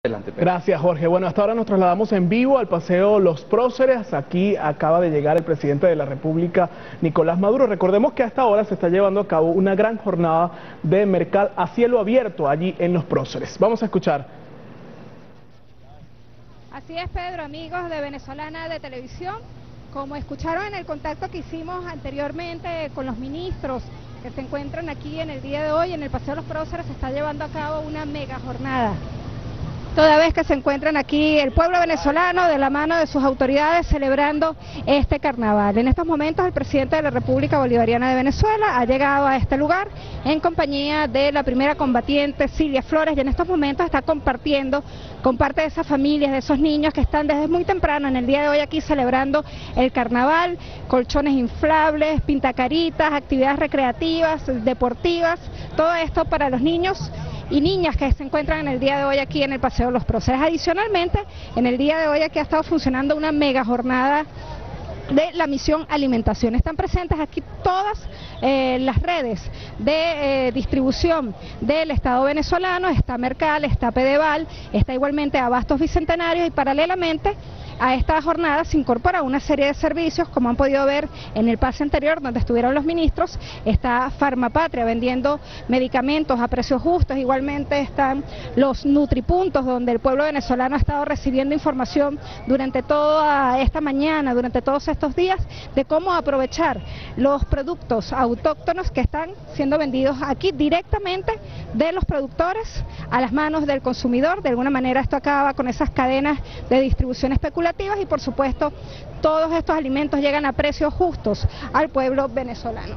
Adelante, Pedro. Gracias, Jorge. Bueno, hasta ahora nos trasladamos en vivo al Paseo Los Próceres. Aquí acaba de llegar el presidente de la República, Nicolás Maduro. Recordemos que hasta ahora se está llevando a cabo una gran jornada de Mercal a cielo abierto allí en Los Próceres. Vamos a escuchar. Así es, Pedro, amigos de Venezolana de Televisión. Como escucharon en el contacto que hicimos anteriormente con los ministros que se encuentran aquí en el día de hoy, en el Paseo Los Próceres se está llevando a cabo una mega jornada. Toda vez que se encuentran aquí el pueblo venezolano de la mano de sus autoridades celebrando este carnaval. En estos momentos el presidente de la República Bolivariana de Venezuela ha llegado a este lugar en compañía de la primera combatiente Silvia Flores y en estos momentos está compartiendo con parte de esas familias, de esos niños que están desde muy temprano en el día de hoy aquí celebrando el carnaval, colchones inflables, pintacaritas, actividades recreativas, deportivas, todo esto para los niños y niñas que se encuentran en el día de hoy aquí en el Paseo Los Próceres. Adicionalmente, en el día de hoy aquí ha estado funcionando una mega jornada de la misión alimentación. Están presentes aquí todas las redes de distribución del Estado venezolano, está Mercal, está Pedeval, está igualmente Abastos Bicentenarios y paralelamente a esta jornada se incorpora una serie de servicios, como han podido ver en el pase anterior donde estuvieron los ministros. Está Farmapatria vendiendo medicamentos a precios justos, igualmente están los nutripuntos donde el pueblo venezolano ha estado recibiendo información durante toda esta mañana, durante todos estos días, de cómo aprovechar los productos autóctonos que están siendo vendidos aquí directamente de los productores a las manos del consumidor. De alguna manera esto acaba con esas cadenas de distribución especulativa y por supuesto todos estos alimentos llegan a precios justos al pueblo venezolano.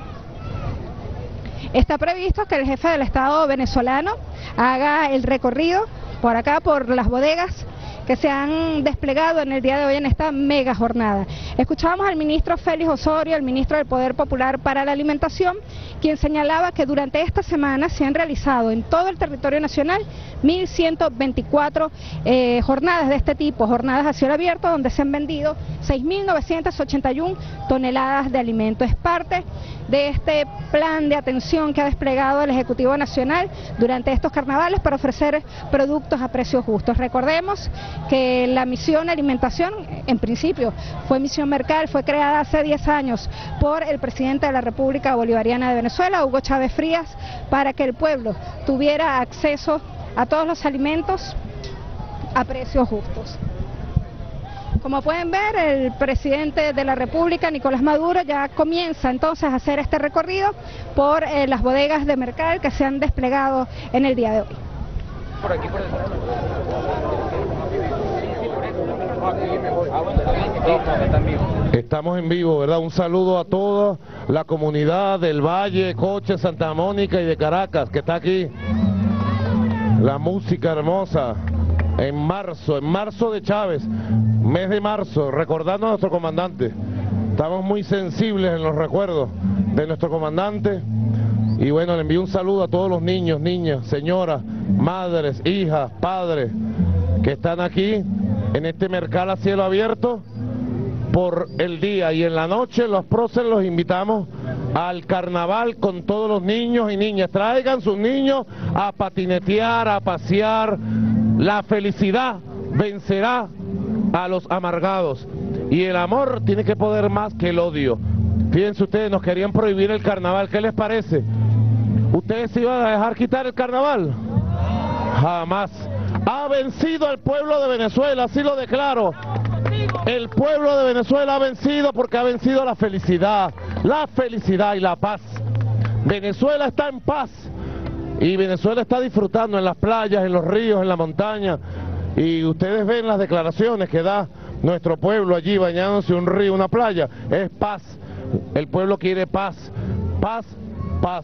Está previsto que el jefe del Estado venezolano haga el recorrido por acá, por las bodegas que se han desplegado en el día de hoy en esta mega jornada. Escuchábamos al ministro Félix Osorio, el ministro del Poder Popular para la Alimentación, quien señalaba que durante esta semana se han realizado en todo el territorio nacional 1.124 jornadas de este tipo, jornadas a cielo abierto, donde se han vendido 6.981 toneladas de alimentos. Es parte de este plan de atención que ha desplegado el Ejecutivo Nacional durante estos carnavales para ofrecer productos a precios justos. Recordemos que la misión alimentación, en principio, fue misión Mercal, fue creada hace 10 años por el presidente de la República Bolivariana de Venezuela, Hugo Chávez Frías, para que el pueblo tuviera acceso a todos los alimentos a precios justos. Como pueden ver, el presidente de la República, Nicolás Maduro, ya comienza entonces a hacer este recorrido por las bodegas de Mercal que se han desplegado en el día de hoy. Por aquí, por detrás. Estamos en vivo, ¿verdad? Un saludo a toda la comunidad del Valle, Coche, Santa Mónica y de Caracas, que está aquí. La música hermosa, en marzo de Chávez, mes de marzo, recordando a nuestro comandante. Estamos muy sensibles en los recuerdos de nuestro comandante. Y bueno, le envío un saludo a todos los niños, niñas, señoras, madres, hijas, padres, que están aquí en este Mercal a cielo abierto por el día, y en la noche los próceres los invitamos al carnaval con todos los niños y niñas. Traigan sus niños a patinetear, a pasear. La felicidad vencerá a los amargados y el amor tiene que poder más que el odio. Fíjense ustedes, nos querían prohibir el carnaval, ¿qué les parece? ¿Ustedes se iban a dejar quitar el carnaval? Jamás. Ha vencido el pueblo de Venezuela, así lo declaro. El pueblo de Venezuela ha vencido porque ha vencido la felicidad y la paz. Venezuela está en paz y Venezuela está disfrutando en las playas, en los ríos, en la montaña. Y ustedes ven las declaraciones que da nuestro pueblo allí bañándose un río, una playa. Es paz. El pueblo quiere paz, paz, paz.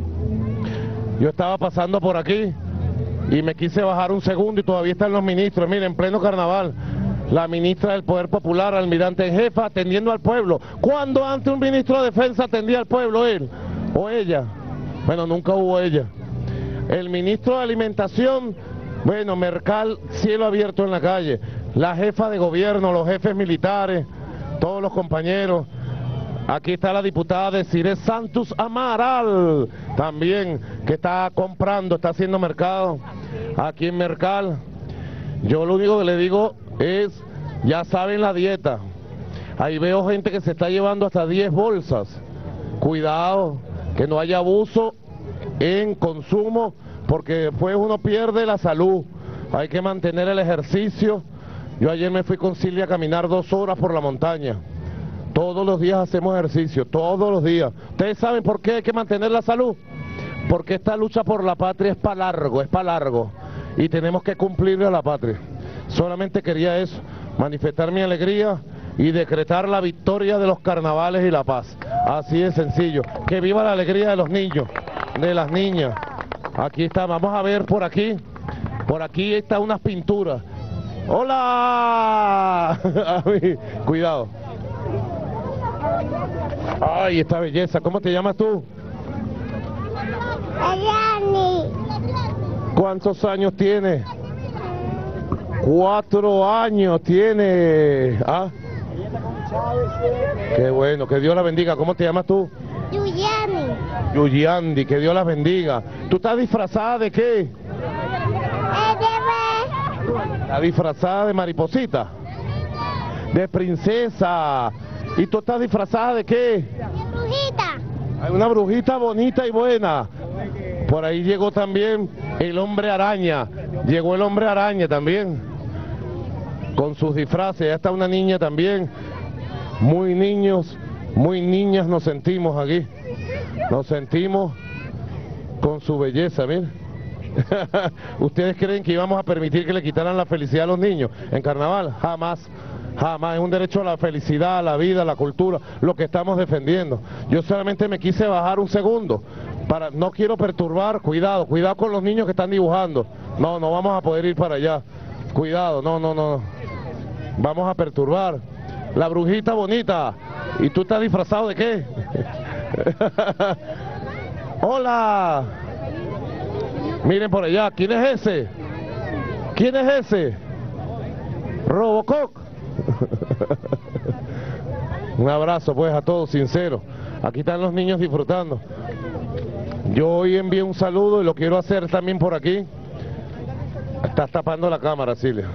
Yo estaba pasando por aquí y me quise bajar un segundo y todavía están los ministros. Miren, en pleno carnaval, la ministra del Poder Popular, almirante en jefa, atendiendo al pueblo. ¿Cuándo antes un ministro de Defensa atendía al pueblo, él o ella? Bueno, nunca hubo ella. El ministro de Alimentación, bueno, Mercal, cielo abierto en la calle. La jefa de gobierno, los jefes militares, todos los compañeros. Aquí está la diputada Desiree Santos Amaral, también, que está comprando, está haciendo mercado aquí en Mercal. Yo lo único que le digo es, ya saben la dieta. Ahí veo gente que se está llevando hasta 10 bolsas. Cuidado, que no haya abuso en consumo, porque después uno pierde la salud. Hay que mantener el ejercicio. Yo ayer me fui con Silvia a caminar 2 horas por la montaña. Todos los días hacemos ejercicio, todos los días. ¿Ustedes saben por qué hay que mantener la salud? Porque esta lucha por la patria es para largo. Y tenemos que cumplirle a la patria. Solamente quería eso, manifestar mi alegría y decretar la victoria de los carnavales y la paz. Así de sencillo. Que viva la alegría de los niños, de las niñas. Aquí está, vamos a ver por aquí. Por aquí están unas pinturas. ¡Hola! Cuidado. Ay, esta belleza. ¿Cómo te llamas tú? Ayani. ¿Cuántos años tienes? 4 años tiene. ¿Ah? Qué bueno, que Dios la bendiga. ¿Cómo te llamas tú? Yuyani. Yuyandi, que Dios la bendiga. ¿Tú estás disfrazada de qué? ¿Estás disfrazada de mariposita? De princesa. ¿Y tú estás disfrazada de qué? Brujita. Hay una brujita bonita y buena. Por ahí llegó también el hombre araña. Llegó el hombre araña también. Con sus disfraces. Ya está una niña también. Muy niños, muy niñas nos sentimos aquí. Nos sentimos con su belleza, miren. ¿Ustedes creen que íbamos a permitir que le quitaran la felicidad a los niños en carnaval? Jamás. Jamás, es un derecho a la felicidad, a la vida, a la cultura, lo que estamos defendiendo. Yo solamente me quise bajar un segundo, no quiero perturbar, cuidado con los niños que están dibujando. No vamos a poder ir para allá. Cuidado, no. Vamos a perturbar. La brujita bonita. ¿Y tú estás disfrazado de qué? ¡Hola! Miren por allá, ¿quién es ese? ¿Quién es ese? Robocop. Un abrazo pues a todos, sincero. Aquí están los niños disfrutando. Yo hoy envié un saludo y lo quiero hacer también por aquí. Estás tapando la cámara, Silvia.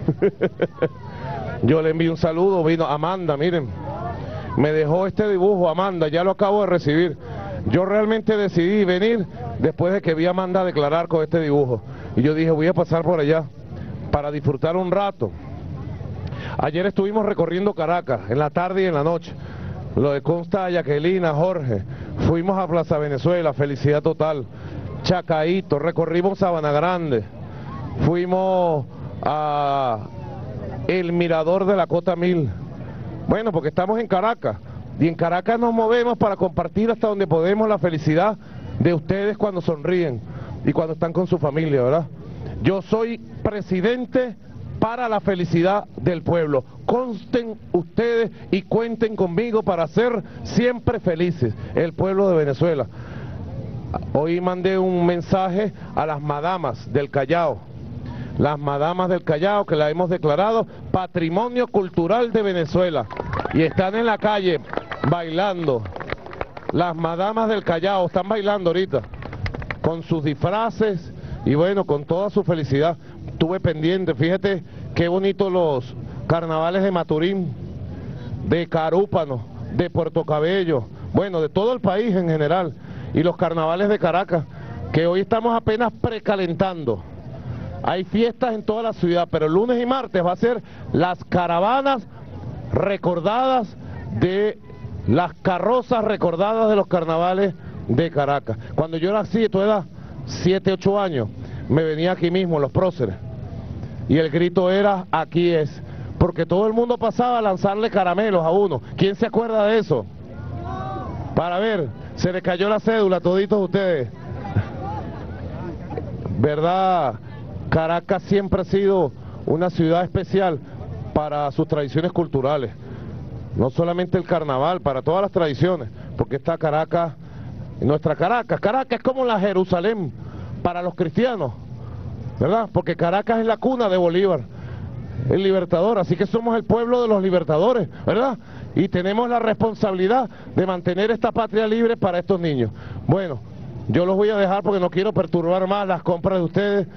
Yo le envié un saludo, vino Amanda, miren. Me dejó este dibujo, Amanda, ya lo acabo de recibir. Yo realmente decidí venir después de que vi a Amanda declarar con este dibujo. Y yo dije, voy a pasar por allá para disfrutar un rato. Ayer estuvimos recorriendo Caracas, en la tarde y en la noche. Lo de Consta, Jacqueline, Jorge. Fuimos a Plaza Venezuela, felicidad total. Chacaíto, recorrimos Sabana Grande. Fuimos a el mirador de la Cota 1000. Bueno, porque estamos en Caracas. Y en Caracas nos movemos para compartir hasta donde podemos la felicidad de ustedes cuando sonríen y cuando están con su familia, ¿verdad? Yo soy presidente para la felicidad del pueblo. Consten ustedes y cuenten conmigo para ser siempre felices el pueblo de Venezuela. Hoy mandé un mensaje a las madamas del Callao. Las madamas del Callao, que la hemos declarado Patrimonio Cultural de Venezuela. Y están en la calle bailando. Las madamas del Callao están bailando ahorita, con sus disfraces y bueno, con toda su felicidad. Estuve pendiente, fíjate qué bonito los carnavales de Maturín, de Carúpano, de Puerto Cabello, bueno, de todo el país en general, y los carnavales de Caracas, que hoy estamos apenas precalentando. Hay fiestas en toda la ciudad, pero el lunes y martes va a ser las caravanas recordadas de las carrozas recordadas de los carnavales de Caracas. Cuando yo era así, de tu edad, 7, 8 años, me venía aquí mismo, los próceres, y el grito era, aquí es, porque todo el mundo pasaba a lanzarle caramelos a uno. ¿Quién se acuerda de eso? Para ver, se le cayó la cédula a toditos ustedes. ¿Verdad? Caracas siempre ha sido una ciudad especial para sus tradiciones culturales. No solamente el carnaval, para todas las tradiciones, porque está Caracas, nuestra Caracas. Caracas es como la Jerusalén para los cristianos, ¿verdad? Porque Caracas es la cuna de Bolívar, el libertador, así que somos el pueblo de los libertadores, ¿verdad? Y tenemos la responsabilidad de mantener esta patria libre para estos niños. Bueno, yo los voy a dejar porque no quiero perturbar más las compras de ustedes.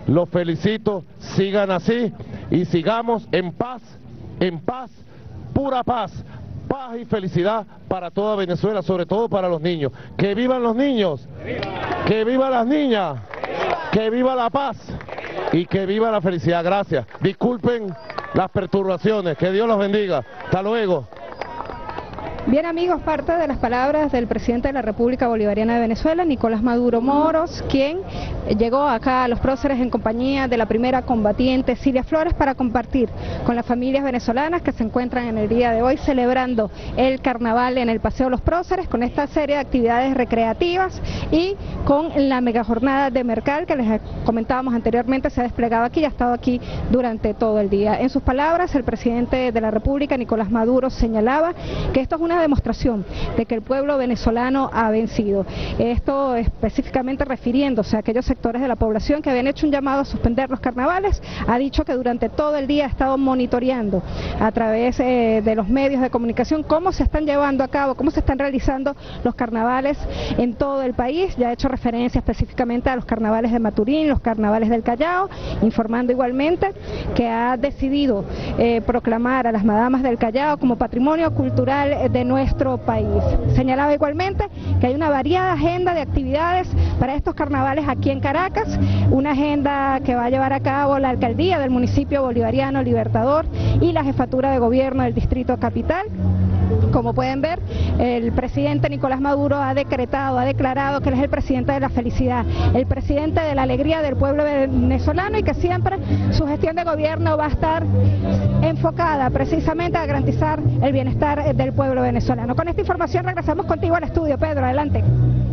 los felicito, sigan así y sigamos en paz, pura paz. Paz y felicidad para toda Venezuela, sobre todo para los niños. ¡Que vivan los niños! ¡Que vivan las niñas! ¡Que viva la paz! Y que viva la felicidad. Gracias. Disculpen las perturbaciones. Que Dios los bendiga. Hasta luego. Bien, amigos, parte de las palabras del presidente de la República Bolivariana de Venezuela, Nicolás Maduro Moros, quien llegó acá a Los Próceres en compañía de la primera combatiente Cilia Flores para compartir con las familias venezolanas que se encuentran en el día de hoy celebrando el carnaval en el Paseo Los Próceres, con esta serie de actividades recreativas y con la mega jornada de Mercal que les comentábamos anteriormente, se ha desplegado aquí y ha estado aquí durante todo el día. En sus palabras, el presidente de la República, Nicolás Maduro, señalaba que esto es una demostración de que el pueblo venezolano ha vencido. Esto específicamente refiriéndose a aquellos sectores de la población que habían hecho un llamado a suspender los carnavales. Ha dicho que durante todo el día ha estado monitoreando a través de los medios de comunicación cómo se están llevando a cabo, cómo se están realizando los carnavales en todo el país. Ya ha hecho referencia específicamente a los carnavales de Maturín, los carnavales del Callao, informando igualmente que ha decidido proclamar a las madamas del Callao como patrimonio cultural de nuestro país. Señalaba igualmente que hay una variada agenda de actividades para estos carnavales aquí en Caracas, una agenda que va a llevar a cabo la alcaldía del municipio bolivariano Libertador y la jefatura de gobierno del distrito capital. Como pueden ver, el presidente Nicolás Maduro ha declarado que él es el presidente de la felicidad, el presidente de la alegría del pueblo venezolano y que siempre su gestión de gobierno va a estar enfocada precisamente a garantizar el bienestar del pueblo venezolano. Con esta información regresamos contigo al estudio, Pedro, adelante.